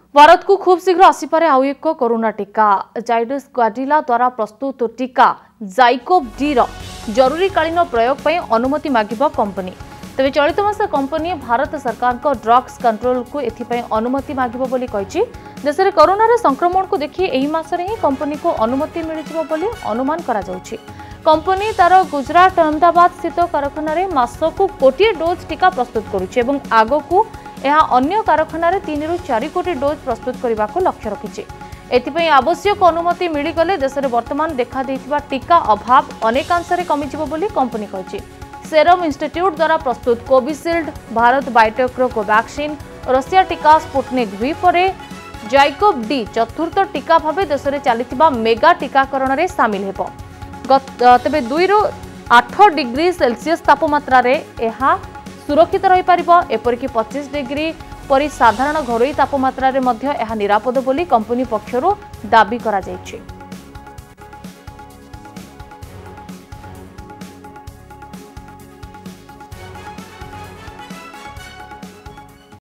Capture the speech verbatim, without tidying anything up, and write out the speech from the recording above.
भारत को खूब शीघ्र आसीपारे आउ एक कोरोना टीका जाइडस क्वाडिला द्वारा प्रस्तुत टीका जाइकोव डी रो जरूरीकालीन प्रयोग पर अनुमति मागिब कंपनी। तेज चलित मास कंपनी भारत सरकार को ड्रग्स कंट्रोल को एथिपाई अनुमति मागिब बोली कहिछि। देश में कोरोना संक्रमण को देखि एही मासरे ही कंपनी को अनुमति मिलिजिबो बोली अनुमान करा जाउछि। कंपनी तार गुजरात अहमदाबाद स्थित कारखाना रे मासकु कोटी डोज टीका प्रस्तुत करुछि एवं आगकु यह अन्य कारखाना रे तीन रु चार कोटी डोज प्रस्तुत करने को लक्ष्य रखिछि। एथिपाई आवश्यक अनुमति मिलिगले देश में वर्तमान देखा देइथिबा टीका अभाव अनेकांशरे कमिजिबो बोली कंपनी कहिछि। सेरम इंस्टीट्यूट द्वारा प्रस्तुत कोविशील्ड, भारत बायोटेक्र कोवैक्सीन, रशिया टीका स्पुटनिक दुई परे जाइकोव डी चतुर्थ टीका भाव देश में चलिथिबा मेगा टीकाकरण रे सामिल हेबो। तेबे दुई रु आठ डिग्री सेल्सियस तापमात्रा रे एहा सुरक्षित रही पारिबो। एपरिक पच्चीस डिग्री परि साधारण घरोई तापमात्रा रे मध्य एहा निरापद बोली कंपनी पक्षरु दाबी करा जायछि।